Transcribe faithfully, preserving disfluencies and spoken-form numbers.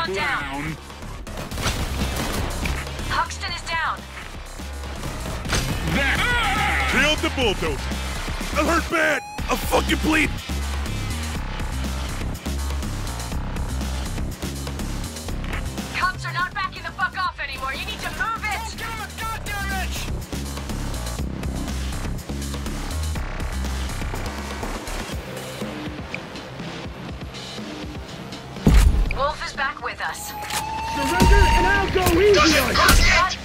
gone down. Huxton is down. That killed the bulldozer. I hurt bad. I'm fucking bleeding. Cops are not backing the fuck off anymore. You need to move it. Don't give him a goddamn inch. Wolf is back with us. Surrender and I'll go easy on you. Got